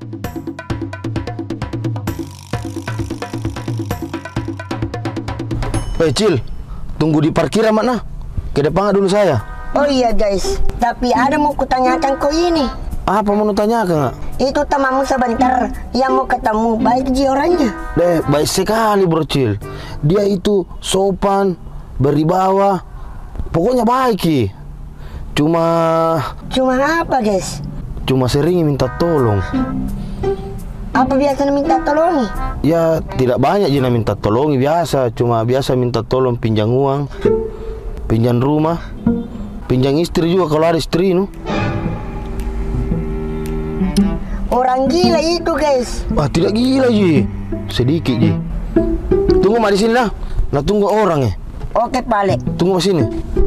Cil, tunggu di parkiran mana? Ke depan dulu saya. Oh iya guys, tapi ada mau kutanyakan kau ini. Apa mau tanyakan? Itu temanmu sebentar yang mau ketemu, baik ji orangnya. Baik sekali bro Cil. Dia itu sopan, berwibawa, pokoknya baik Ki. Cuma apa guys? Cuma sering minta tolong. Apa biasanya minta tolongi? Ya tidak banyak Jina minta tolongi biasa. Cuma biasa minta tolong pinjam uang, pinjam rumah, pinjam istri juga kalau ada istri no. Orang gila itu guys. Tidak gila Ji, sedikit Ji. Tunggu mah di sini lah. Nah tunggu orang ya. Oke Pale. Tunggu sini.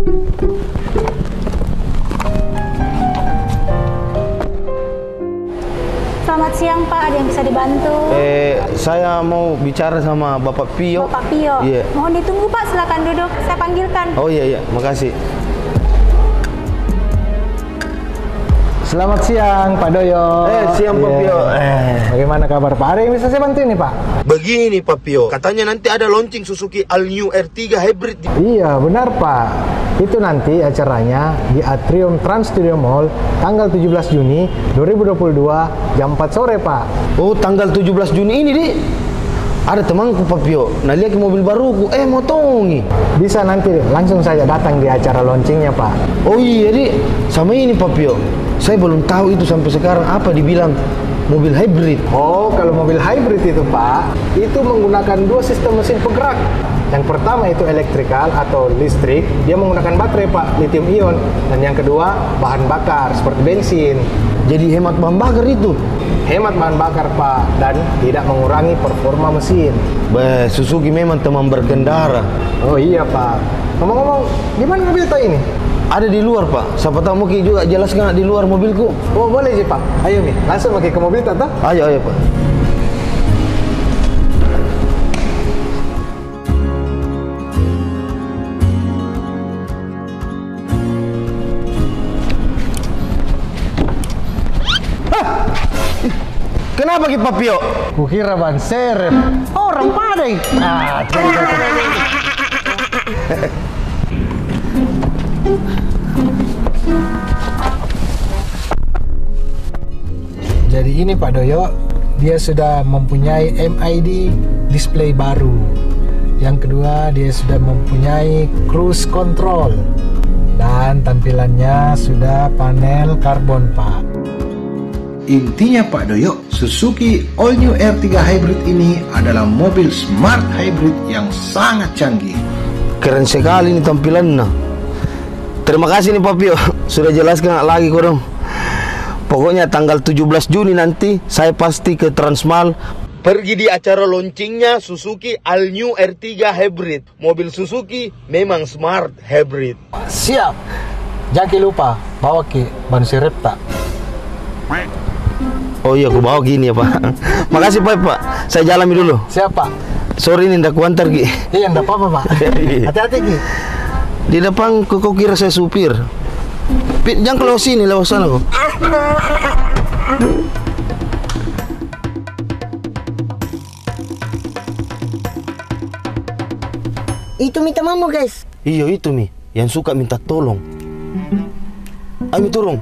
Selamat siang Pak, ada yang bisa dibantu? Saya mau bicara sama Bapak Pio. Bapak Pio? Iya. Mohon ditunggu Pak, silakan duduk. Saya panggilkan. Oh iya, makasih. Selamat siang Pak Doyo. Siang Pak Pio. Bagaimana kabar Pak? Ada yang bisa saya bantu ini Pak? Begini Pak Pio, katanya nanti ada launching Suzuki All New R3 Hybrid. Iya benar Pak. Itu nanti acaranya di Atrium Trans Studio Mall tanggal 17 Juni 2022 jam 4 sore Pak. Oh tanggal 17 Juni ini Dik. Ada temanku Pak Pio, nah lihat ke mobil baruku, mau tongi. Bisa nanti langsung saja datang di acara launchingnya Pak. Oh iya Dik, sama ini Pak Pio. Saya belum tahu itu sampai sekarang apa dibilang mobil hybrid. Oh, kalau mobil hybrid itu Pak, itu menggunakan dua sistem mesin penggerak. Yang pertama itu elektrikal atau listrik, dia menggunakan baterai Pak, lithium ion. Dan yang kedua, bahan bakar seperti bensin. Jadi hemat bahan bakar itu? Hemat bahan bakar Pak, dan tidak mengurangi performa mesin. Suzuki memang teman berkendara. Oh iya Pak. Ngomong-ngomong, di mana mobil Pak ini? Ada di luar Pak. Siapa tahu mungkin juga jelaskan di luar mobilku. Oh boleh sih Pak. Ayo nih, langsung pakai ke mobil Tata. Ayo Pak. Kenapa Ki Pak Pio? Kukira ban serep. Orang padai. Nah, Jadi ini Pak Doyo, dia sudah mempunyai MID display baru. Yang kedua, dia sudah mempunyai cruise control. Dan tampilannya sudah panel karbon Pak. Intinya Pak Doyo, Suzuki All New R3 Hybrid ini adalah mobil smart hybrid yang sangat canggih. Keren sekali nih tampilannya. Terima kasih nih Pak Pio, sudah jelaskan lagi kok dong. Pokoknya tanggal 17 Juni nanti saya pasti ke Transmall pergi di acara launchingnya Suzuki All New R3 Hybrid. Mobil Suzuki memang smart hybrid. Siap. Jangan lupa bawa ke ban serep tak. Oh iya, aku bawa gini ya Pak. Makasih Pak. Saya jalan dulu. Siap Pak. Sorry nih ndak kuantar Ki. Iya ndak apa-apa Pak. Hati-hati Ki. Di depan kok kira saya supir. Jangan keluar sini, lewat sana kok. Itu minta mamu guys. Iya itu Mi, yang suka minta tolong. Ayo turun.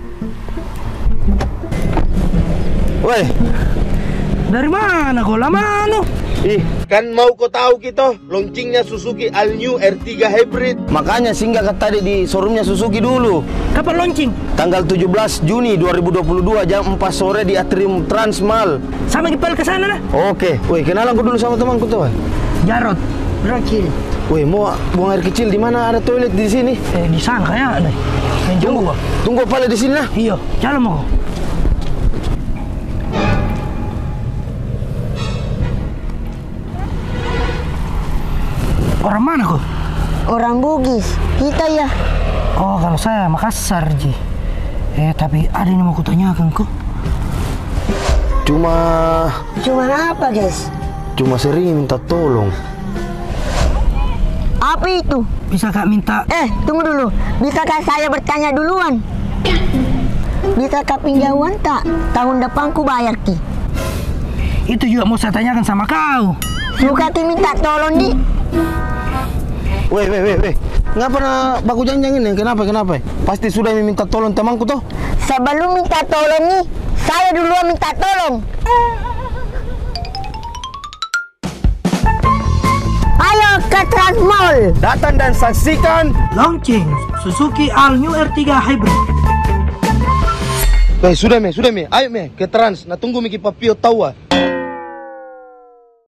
Woi, dari mana kau lama no? Kan mau kau tahu kita launchingnya Suzuki All New R3 Hybrid. Makanya singgah ke tadi di showroomnya Suzuki dulu. Kapan launching? Tanggal 17 Juni 2022 jam 4 sore di Atrium Transmall. Sama Gipal ke sana lah. Oke, woi kenalan aku dulu sama temanku tuh. Jarot. Rokil. Woi mau buang air kecil di mana ada toilet di sini? Di sana kayak ada. Tunggu pala di sini lah. Iya, jalan mau. Orang mana kok? Orang Bugis. Kita ya. Oh, kalau saya Makassar, Ji. Tapi ada yang mau kutanyakan kok. Cuma apa, guys? Cuma sering minta tolong. Apa itu? Bisa Kak minta? Tunggu dulu. Bisakah saya bertanya duluan? Bisa kau pinjauan tak? Tahun depan ku bayar ki. Itu juga mau saya tanyakan sama kau. Suka ki minta tolong di. Weh. Ngapa nak baku janjang ini? Kenapa? Pasti sudah minta tolong temanku toh? Sebelum minta tolong nih, saya duluan minta tolong. Ayo ke Transmall. Datang dan saksikan. Launching Suzuki All New R3 Hybrid. Sudah me. Ayo me ke Trans. Nah tunggu Miki Papio tahu ah.